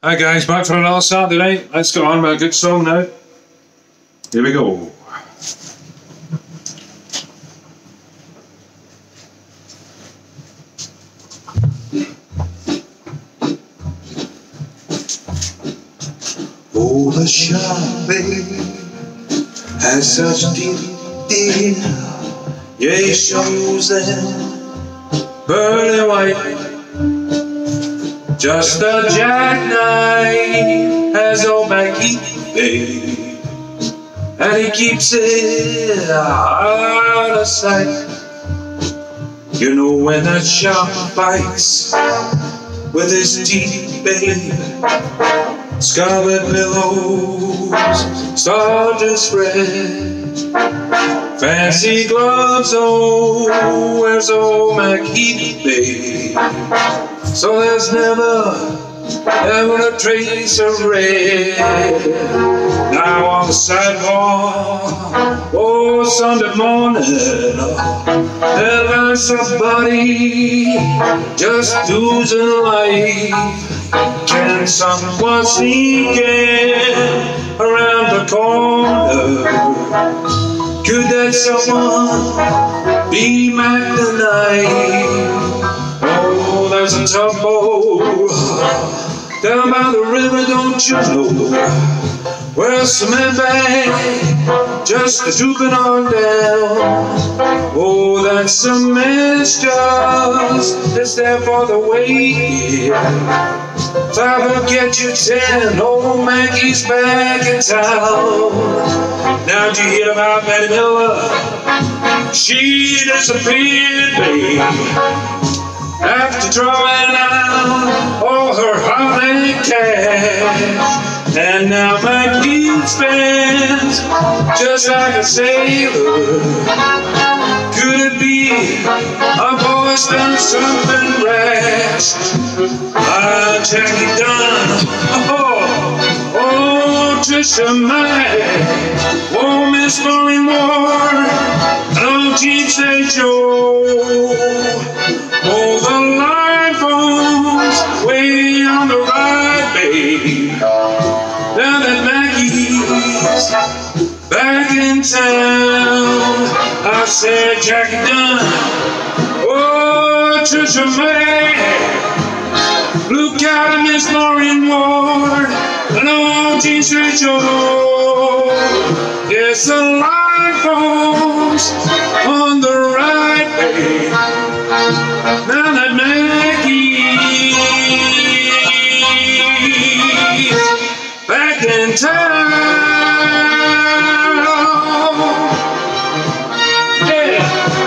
Hi guys, back for another Saturday night. Let's go on with a good song now. Here we go. Oh, the sharp baby has such deep yeah, he shows them Pearly white, just a jackknife has old Mackie, baby, and he keeps it out of sight. You know when that shark bites with his teeth, baby, scarlet billows start to spread. Fancy gloves, oh, where's old Mackie, baby? So there's never a trace of red. Now on the sidewalk, oh, Sunday morning, there lies somebody just oozing life. Can someone sneaking around the corner? Could that someone be Mac tonight? Oh, there's a tugboat down by the river, don't you know? Where cement bag just a-drooping on down. Oh, that cement's just is there for the weight. If I forget you 10, old Mackie's back in town. Now did you hear about Betty Miller? She disappeared, babe, after drawing out all her hard and cash. And now Mackie spends just like a sailor. Could it be a boy's done something rash? Jackie Dunn, oh, Trisha May, oh, Miss Maureen Ward, oh, Gene St. Joe, oh, the line phone's way on the right, babe. Now that Mackie's back in town, I said Jackie Dunn, oh, Trisha May, look out at Miss Maureen Ward, and oh, Gene St. Joe. Yes, the line phone's on the right, babe. Now that Mackie's back in town. Yeah.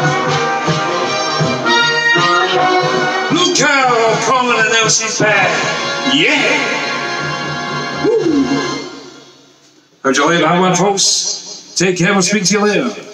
Look out, calling and now she's back. Yeah. Woo. Heard you like that one, folks? Take care, we'll speak to you later.